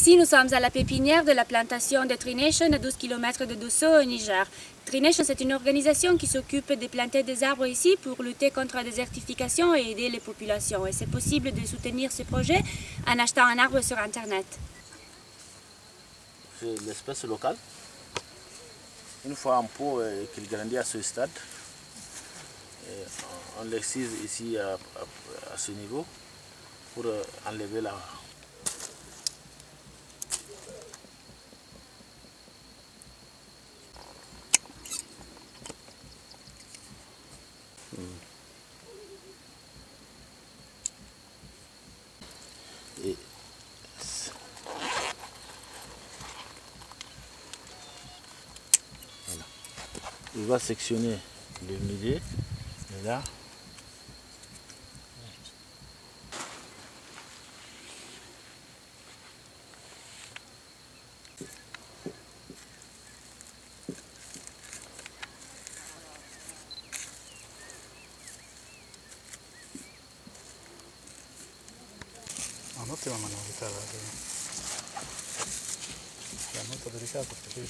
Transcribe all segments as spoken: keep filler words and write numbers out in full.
Ici, nous sommes à la pépinière de la plantation de Tree Nation à douze kilomètres de Dosso au Niger. Tree Nation, c'est une organisation qui s'occupe de planter des arbres ici pour lutter contre la désertification et aider les populations. Et c'est possible de soutenir ce projet en achetant un arbre sur Internet. C'est l'espèce locale. Une fois en pot euh, qu'il grandit à ce stade, et on l'excise ici à, à, à ce niveau pour euh, enlever la... Et voilà. Il va sectionner le milieu, et là. No te va a manualizar, la nota delicada porque sí.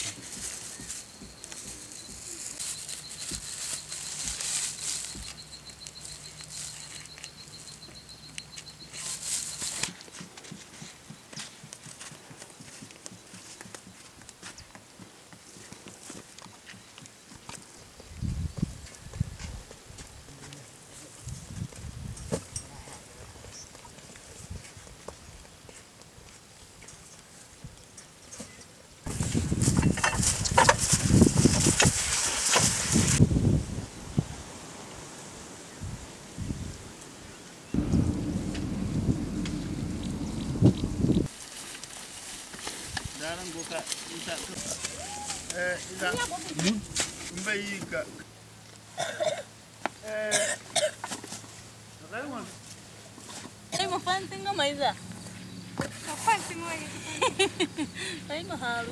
Ay, mafanting nga may isa. Mafanting mo ay. Ay, mahalo.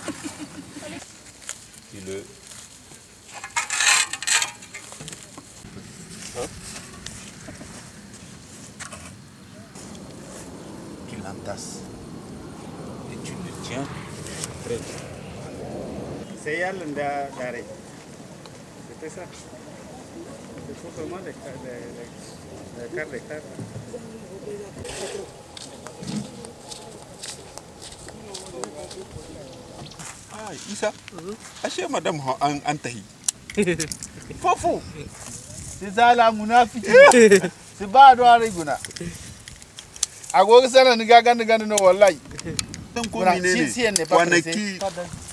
Puis le... Hop. Tu l'entasses. Et tu le tiens près. C'est elle d'arrêt. C'était ça. Il faut vraiment les cartes de cartes. Ah, Issa, ashe madame an an tahi. Fofo. C'est ça la munafiki. C'est ba do ariguna. Agogo sana ni gaga ni ganda no wallahi. Dan ko menene? Si si ne pas Kwanaki